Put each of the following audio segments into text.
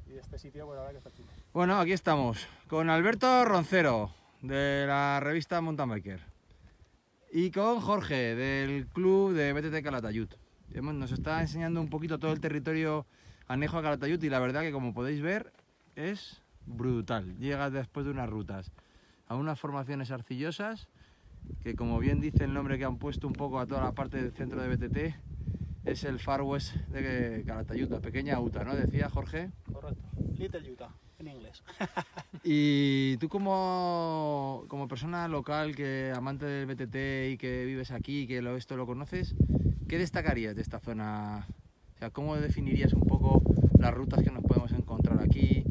Y este sitio, pues la verdad que está chulo. Bueno, aquí estamos con Alberto Roncero, de la revista Mountain Biker, y con Jorge, del club de BTT Calatayud. Nos está enseñando un poquito todo el territorio anejo a Calatayud y la verdad que, como podéis ver, es brutal. Llegas después de unas rutas a unas formaciones arcillosas que, como bien dice el nombre que han puesto un poco a toda la parte del centro de BTT, es el Far West de Calatayud, la pequeña Utah, ¿no? Decía Jorge. Correcto, Little Utah, en inglés. Y tú como persona local, que amante del BTT y que vives aquí, que esto lo conoces, ¿qué destacarías de esta zona? O sea, ¿cómo definirías un poco las rutas que nos podemos encontrar aquí?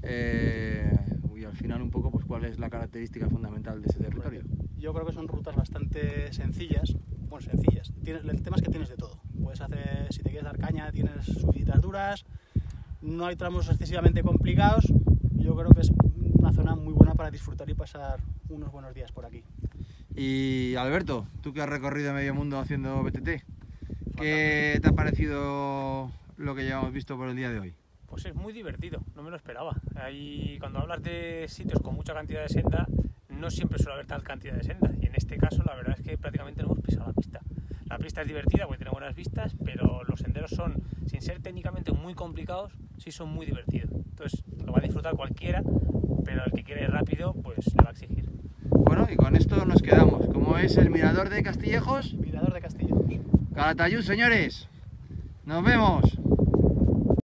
Y al final un poco, pues, ¿cuál es la característica fundamental de ese territorio? Yo creo que son rutas bastante sencillas. Bueno, sencillas. El tema es que tienes de todo. Puedes hacer, si te quieres dar caña, tienes subidas duras. No hay tramos excesivamente complicados. Yo creo que es una zona muy buena para disfrutar y pasar unos buenos días por aquí. Y Alberto, tú que has recorrido medio mundo haciendo BTT, ¿qué te ha parecido lo que ya hemos visto por el día de hoy? Pues es muy divertido, no me lo esperaba. Ahí, cuando hablas de sitios con mucha cantidad de senda, no siempre suele haber tal cantidad de senda. Y en este caso, la verdad es que prácticamente no hemos pisado la pista. La pista es divertida porque tiene buenas vistas, pero los senderos son, sin ser técnicamente muy complicados, sí son muy divertidos. Entonces, lo va a disfrutar cualquiera, pero el que quiere ir rápido, pues le va a exigir. Bueno, y con esto nos quedamos. ¿Cómo es el Mirador de Castillejos? Mirador de Castillejos. Calatayud, señores. Nos vemos.